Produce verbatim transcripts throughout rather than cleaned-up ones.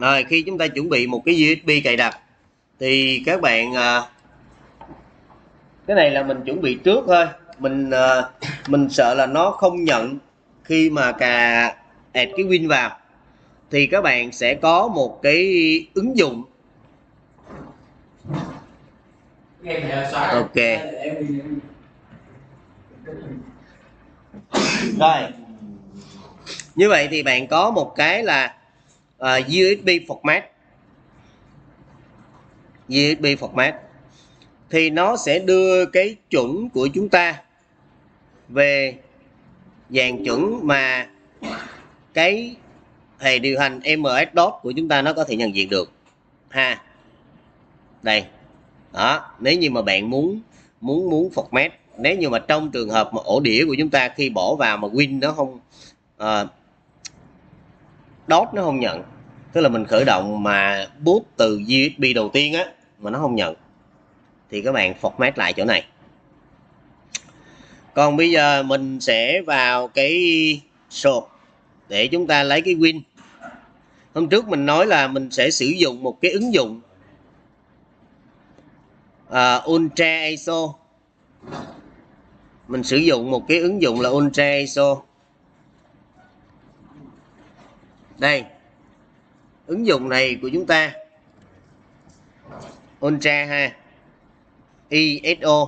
Rồi khi chúng ta chuẩn bị một cái u ét bê cài đặt thì các bạn à, cái này là mình chuẩn bị trước thôi, mình à, mình sợ là nó không nhận khi mà cà add cái Win vào, thì các bạn sẽ có một cái ứng dụng. Ok rồi, như vậy thì bạn có một cái là uh, u ét bê format. u ét bê format thì nó sẽ đưa cái chuẩn của chúng ta về dàn chuẩn mà cái hệ điều hành em ét dot của chúng ta nó có thể nhận diện được ha. Đây đó, nếu như mà bạn muốn muốn muốn format, nếu như mà trong trường hợp mà ổ đĩa của chúng ta khi bỏ vào mà Win nó không uh, dot nó không nhận, tức là mình khởi động mà boot từ u ét bê đầu tiên á mà nó không nhận, thì các bạn format lại chỗ này. Còn bây giờ mình sẽ vào cái source để chúng ta lấy cái Win. Hôm trước mình nói là mình sẽ sử dụng một cái ứng dụng uh, Ultra i ét o. Mình sử dụng một cái ứng dụng là Ultra i ét o. Đây, ứng dụng này của chúng ta Ultra ha, i ét o.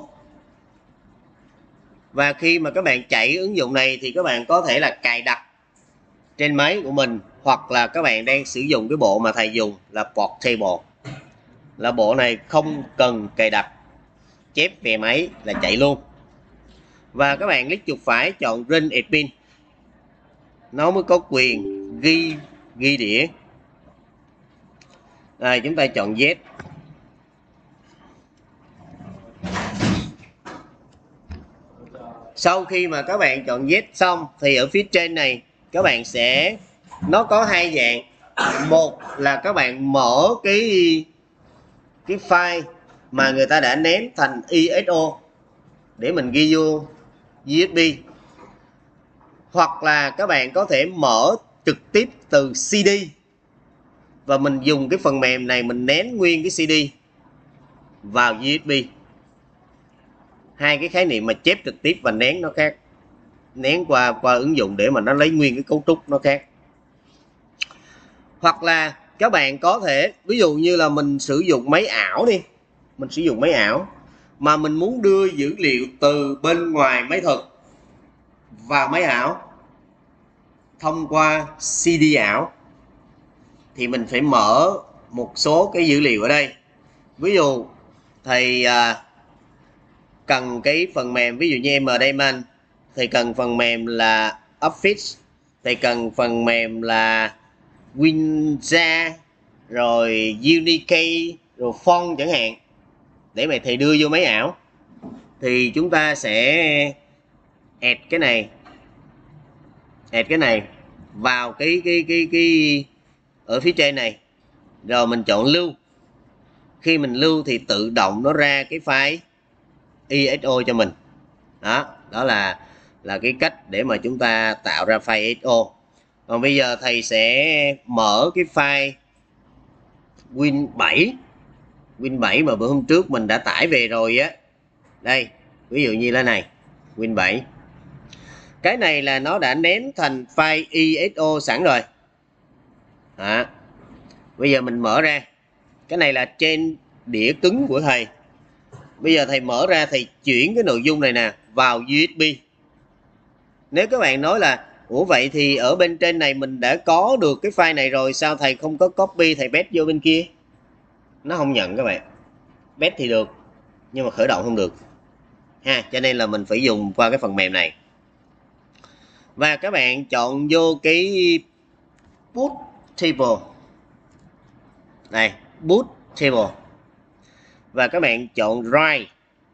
Và khi mà các bạn chạy ứng dụng này thì các bạn có thể là cài đặt trên máy của mình, hoặc là các bạn đang sử dụng cái bộ mà thầy dùng là Portable, là bộ này không cần cài đặt, chép về máy là chạy luôn. Và các bạn click chuột phải chọn Run Admin, nó mới có quyền ghi ghi đĩa. Rồi chúng ta chọn Yes. Sau khi mà các bạn chọn Yes xong thì ở phía trên này các bạn sẽ, nó có hai dạng. Một là các bạn mở cái cái file mà người ta đã ném thành i ét o để mình ghi vô u ét bê, hoặc là các bạn có thể mở trực tiếp từ xê đê và mình dùng cái phần mềm này mình nén nguyên cái xê đê vào u ét bê. Hai cái khái niệm mà chép trực tiếp và nén nó khác, nén qua qua ứng dụng để mà nó lấy nguyên cái cấu trúc nó khác. Hoặc là các bạn có thể, ví dụ như là mình sử dụng máy ảo đi, mình sử dụng máy ảo mà mình muốn đưa dữ liệu từ bên ngoài máy thực vào máy ảo thông qua xê đê ảo, thì mình phải mở một số cái dữ liệu ở đây. Ví dụ thầy à, cần cái phần mềm, ví dụ như em Daemon thì cần phần mềm là Office, thì cần phần mềm là Winza, rồi Unikey, rồi Font chẳng hạn, để mà thầy đưa vô máy ảo. Thì chúng ta sẽ add cái này, add cái này vào cái cái cái cái ở phía trên này, rồi mình chọn lưu. Khi mình lưu thì tự động nó ra cái file i ét o cho mình. Đó, đó là là cái cách để mà chúng ta tạo ra file i ét o. Còn bây giờ thầy sẽ mở cái file Win bảy, Win bảy mà bữa hôm trước mình đã tải về rồi á. Đây, ví dụ như thế này, Win bảy. Cái này là nó đã ném thành file i ét o sẵn rồi. Đó. Bây giờ mình mở ra. Cái này là trên đĩa cứng của thầy. Bây giờ thầy mở ra, thầy chuyển cái nội dung này nè vào u ét bê. Nếu các bạn nói là ủa vậy thì ở bên trên này mình đã có được cái file này rồi, sao thầy không có copy thầy paste vô bên kia? Nó không nhận các bạn. Paste thì được nhưng mà khởi động không được ha, cho nên là mình phải dùng qua cái phần mềm này. Và các bạn chọn vô cái boot table này, boot table, và các bạn chọn write.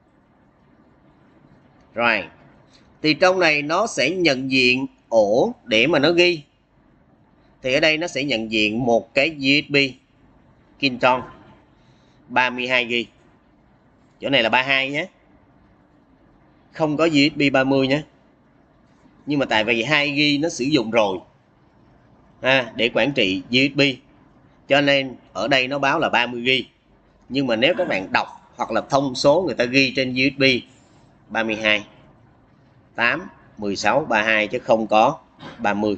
Write thì trong này nó sẽ nhận diện ổ để mà nó ghi. Thì ở đây nó sẽ nhận diện một cái u ét bê Kinton ba mươi hai gi ga bai. Chỗ này là ba mươi hai nhé, không có u ét bê ba mươi nhé. Nhưng mà tại vì hai gi ga bai nó sử dụng rồi à, để quản trị u ét bê, cho nên ở đây nó báo là ba mươi gi ga bai. Nhưng mà nếu các bạn đọc hoặc là thông số người ta ghi trên u ét bê ba mươi hai, tám, mười sáu, ba mươi hai chứ không có ba mươi.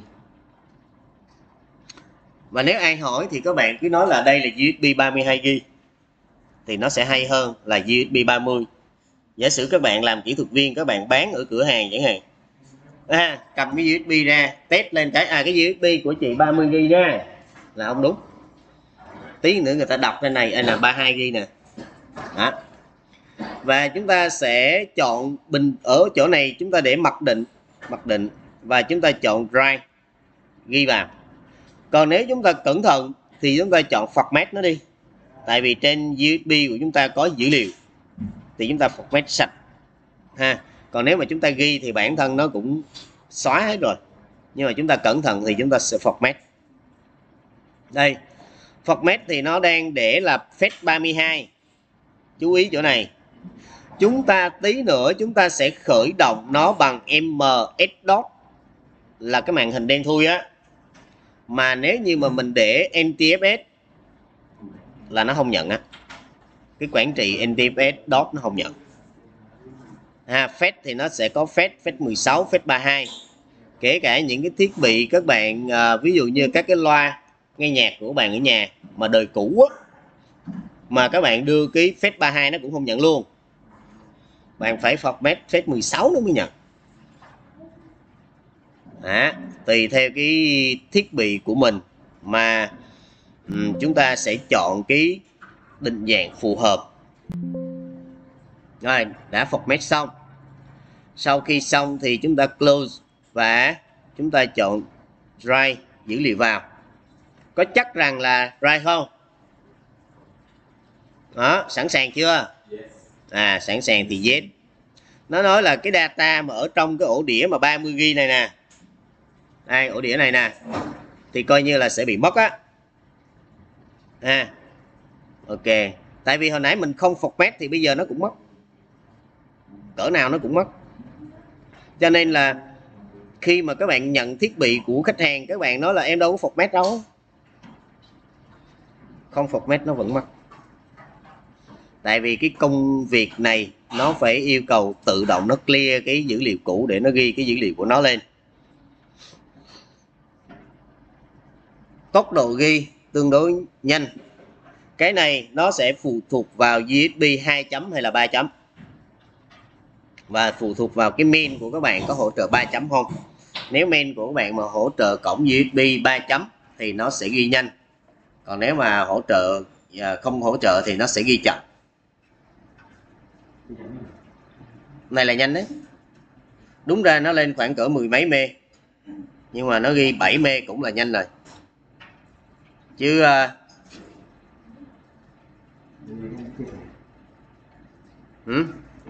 Và nếu ai hỏi thì các bạn cứ nói là đây là u ét bê ba mươi hai gi ga bai thì nó sẽ hay hơn là u ét bê ba mươi. Giả sử các bạn làm kỹ thuật viên, các bạn bán ở cửa hàng chẳng hạn, à, cầm cái u ét bê ra test lên cái à cái u ét bê của chị ba mươi gi ga bai ra là không đúng. Tí nữa người ta đọc trên này là ba mươi hai gi ga bai nè. Đó. Và chúng ta sẽ chọn bình ở chỗ này, chúng ta để mặc định mặc định và chúng ta chọn drive ghi vào. Còn nếu chúng ta cẩn thận thì chúng ta chọn format nó đi, tại vì trên u ét bê của chúng ta có dữ liệu thì chúng ta format sạch ha. Còn nếu mà chúng ta ghi thì bản thân nó cũng xóa hết rồi, nhưng mà chúng ta cẩn thận thì chúng ta sẽ format. Đây, format thì nó đang để là phép ba mươi hai. Chú ý chỗ này, chúng ta tí nữa chúng ta sẽ khởi động nó bằng em ét dot là cái màn hình đen thui á. Mà nếu như mà mình để en tê ép ét là nó không nhận á, cái quản trị en tê ép ét dot nó không nhận. À, phép thì nó sẽ có phép phép mười sáu, phép ba mươi hai. Kể cả những cái thiết bị các bạn à, ví dụ như các cái loa nghe nhạc của bạn ở nhà mà đời cũ á, mà các bạn đưa cái phép ba mươi hai nó cũng không nhận luôn. Bạn phải format phép mười sáu nó mới nhận. À, tùy theo cái thiết bị của mình mà um, chúng ta sẽ chọn cái định dạng phù hợp. Rồi, đã format xong. Sau khi xong thì chúng ta close và chúng ta chọn write dữ liệu vào. Có chắc rằng là write không? Đó, sẵn sàng chưa? À, sẵn sàng thì yes. Nó nói là cái data mà ở trong cái ổ đĩa mà ba mươi gi ga bai này nè, đây ổ đĩa này nè, thì coi như là sẽ bị mất á. À, ok. Tại vì hồi nãy mình không format thì bây giờ nó cũng mất, cỡ nào nó cũng mất. Cho nên là khi mà các bạn nhận thiết bị của khách hàng, các bạn nói là em đâu có format đâu, không format nó vẫn mất. Tại vì cái công việc này nó phải yêu cầu tự động nó clear cái dữ liệu cũ để nó ghi cái dữ liệu của nó lên. Tốc độ ghi tương đối nhanh. Cái này nó sẽ phụ thuộc vào u ét bê hai chấm hay là ba chấm. Và phụ thuộc vào cái main của các bạn có hỗ trợ ba chấm không. Nếu main của các bạn mà hỗ trợ cổng u ét bê ba chấm thì nó sẽ ghi nhanh. Còn nếu mà hỗ trợ không hỗ trợ thì nó sẽ ghi chậm. Này là nhanh đấy. Đúng ra nó lên khoảng cỡ mười mấy mê, nhưng mà nó ghi bảy mê cũng là nhanh rồi. Chứ uh... ừ?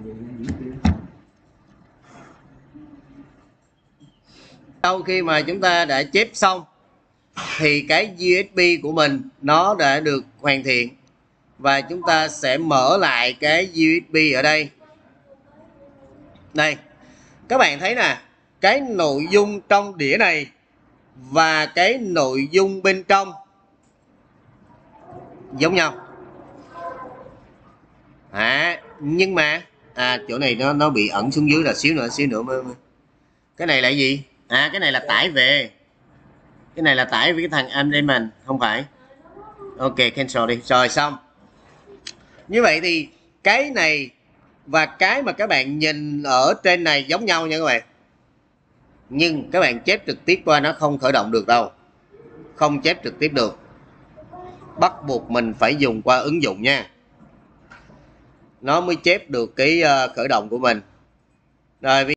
Sau khi mà chúng ta đã chép xong thì cái u ét bê của mình nó đã được hoàn thiện. Và chúng ta sẽ mở lại cái u ét bê ở đây. Đây, các bạn thấy nè, cái nội dung trong đĩa này và cái nội dung bên trong giống nhau. À, nhưng mà à, chỗ này nó nó bị ẩn xuống dưới là xíu nữa xíu nữa mới. Cái này là gì? À, cái này là tải về. Cái này là tải với cái thằng Andaman, không phải. Ok, cancel đi. Rồi xong. Như vậy thì cái này và cái mà các bạn nhìn ở trên này giống nhau nha các bạn. Nhưng các bạn chép trực tiếp qua nó không khởi động được đâu. Không chép trực tiếp được. Bắt buộc mình phải dùng qua ứng dụng nha. Nó mới chép được cái khởi động của mình. Rồi